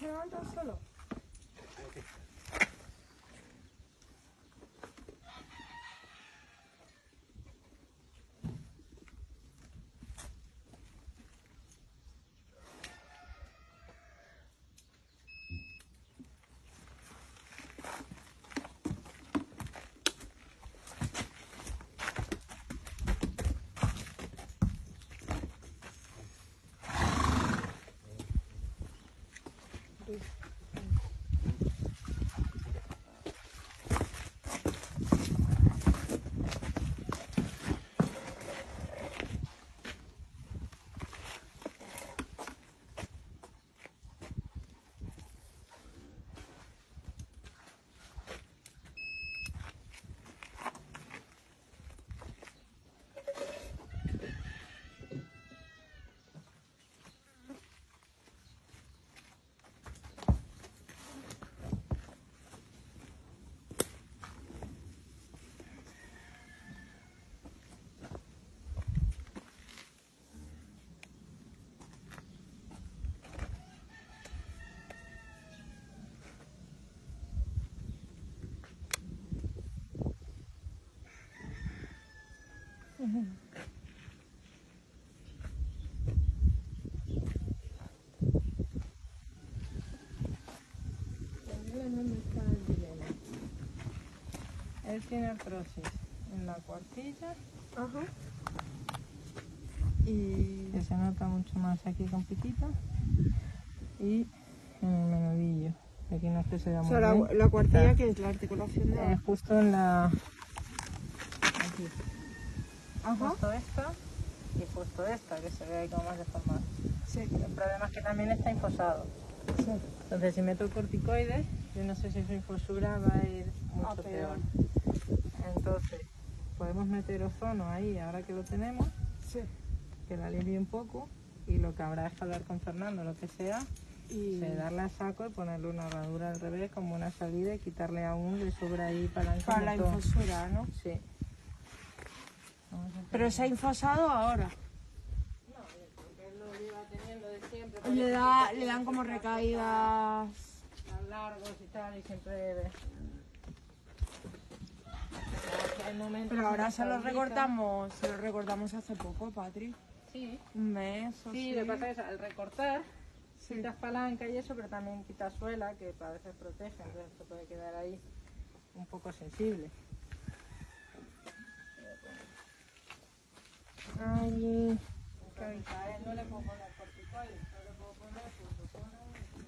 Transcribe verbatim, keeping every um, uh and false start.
levanta solo? ¿Dónde está el dilema? Él tiene artrosis en la cuartilla. Ajá. Y que se nota mucho más aquí con piquita y en el menudillo. Aquí no es que se vea muy bien. O sea, la, la cuartilla, o sea, que es la articulación de... Eh, justo en la... aquí. Ajá. Justo esta y justo esta, que se ve ahí como más deformada. Sí. El problema es que también está infosado. Sí. Entonces, si meto corticoides, yo no sé si su infosura va a ir mucho ah, peor. Entonces, podemos meter ozono ahí, ahora que lo tenemos, sí, que la alivie un poco, y lo que habrá es que hablar con Fernando, lo que sea, y se darle a saco y ponerle una herradura al revés, como una salida, y quitarle aún le sobra ahí palanca. Para la infosura, ¿no? Sí. Pero se ha infosado ahora. No, porque él lo lleva teniendo de siempre. Le, da, le dan como recaídas tan largos y tal, y siempre... Pero ahora se lo recortamos, se lo recortamos hace poco, Patri. Sí. Un mes o sí. Sí, lo que pasa es al recortar, sí, quitas palanca y eso, pero también quitas suela, que a veces protege, entonces se puede quedar ahí un poco sensible. Ay, entonces, a él no le puedo poner corticoides, no le puedo poner pulsosona.